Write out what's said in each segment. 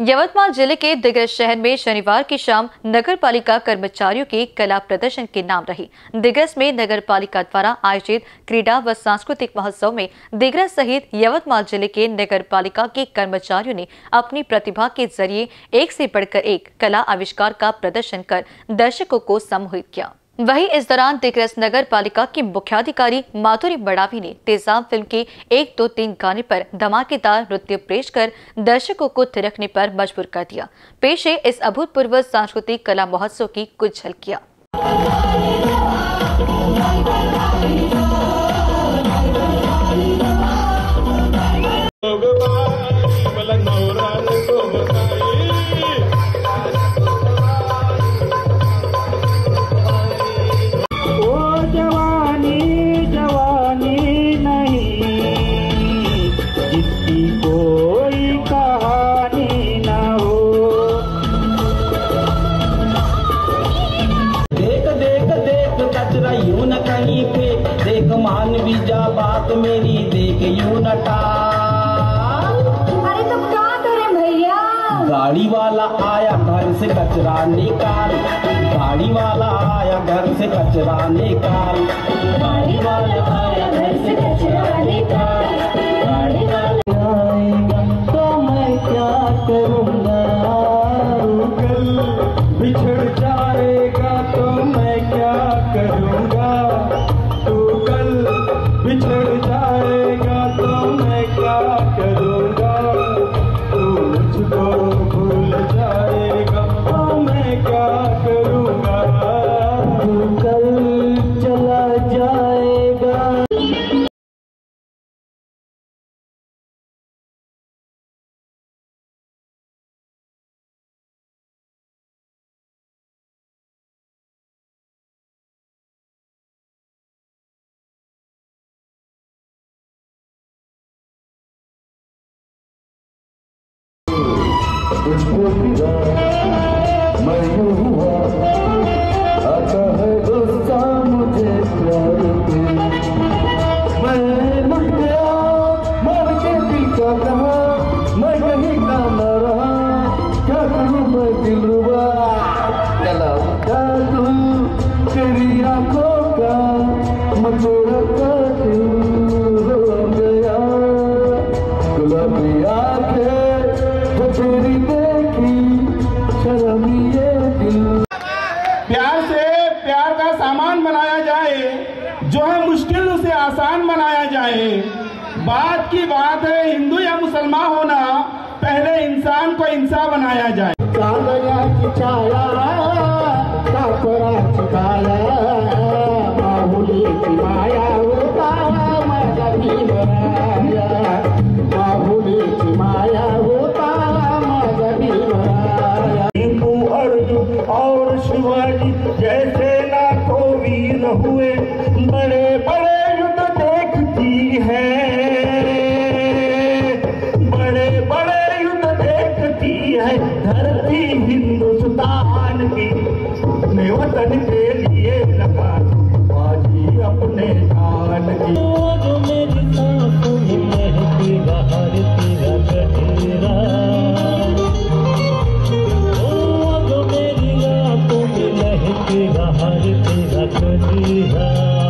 यवतमाल जिले के दिग्रस शहर में शनिवार की शाम नगर पालिका कर्मचारियों की कला प्रदर्शन के नाम रही। दिग्रस में नगर पालिका द्वारा आयोजित क्रीड़ा व सांस्कृतिक महोत्सव में दिग्रस सहित यवतमाल जिले के नगर पालिका के कर्मचारियों ने अपनी प्रतिभा के जरिए एक से बढ़कर एक कला आविष्कार का प्रदर्शन कर दर्शकों को सम्मोहित किया। वहीं इस दौरान दिग्रस नगर पालिका की मुख्याधिकारी माधुरी बड़ावी ने तेजाब फिल्म के 1, 2, 3 गाने पर धमाकेदार नृत्य पेश कर दर्शकों को थिरकने पर मजबूर कर दिया। पेश है इस अभूतपूर्व सांस्कृतिक कला महोत्सव की कुछ झलकियां। यूं न कहीं पे देख मान भी जा बात मेरी देख यूं न अरे तो क्या करें भैया। गाड़ी वाला आया घर से कचरा निकाल, गाड़ी वाला आया घर से कचरा निकाल, गाड़ी वाला आया घर से कचरा निकाल, गाड़ी वाला आएगा तो मैं क्या करूँगा, कल बिछड़ जाएगा तो मैं क्या करूँगा, तू कल बिछड़ जाएगा तो मैं क्या करूँगा, तू मुझको भूल जाएगा तो मैं क्या करूँगा, तू कल चला जाएगा। तुझको फिदा मैं यूं हुआ, आता है गुस्सा मुझे प्यार पे, मैं लुट गया मर के दिल का कहा, मैं कहीं का न रहा, क्या करूँ मैं दिलरुबा, चला तू तेरी आंखों का मचोड़ा का दिल हो गया, गुलाबी आंखें तेरी देखी शर्म ये दिल। प्यार से प्यार का सामान बनाया जाए, जो है मुश्किल उसे आसान बनाया जाए। बात की बात है हिंदू या मुसलमान होना, पहले इंसान को इंसान बनाया जाए। और शिवाजी जैसे लाखों वीर हुए, बड़े बड़े युद्ध देखती है, बड़े बड़े युद्ध देखती है धरती हिंदुस्तान की, अपने वतन के लिए लगा बाजी अपने जान की। जो मेरी सांसों में महकी बाहर तेरा गठेरा, तेरा हर तेरा कलीरा,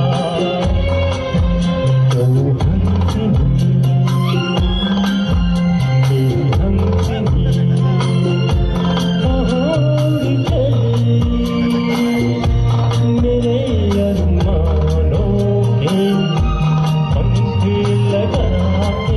तो हमसे मेरे अरमानों के पंखे लगाते।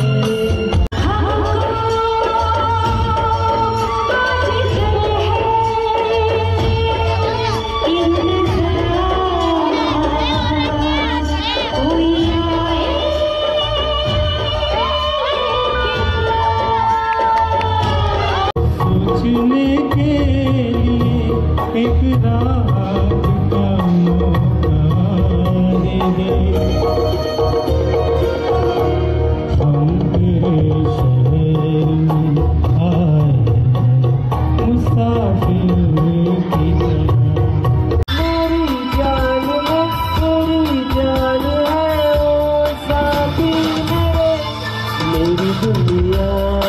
सोचने के लिए एक रात का मौका दे, हम तेरे शहर में आए मुसाफिर की तरह। मेरी जान है ओ साथी मेरे, मेरी दुनिया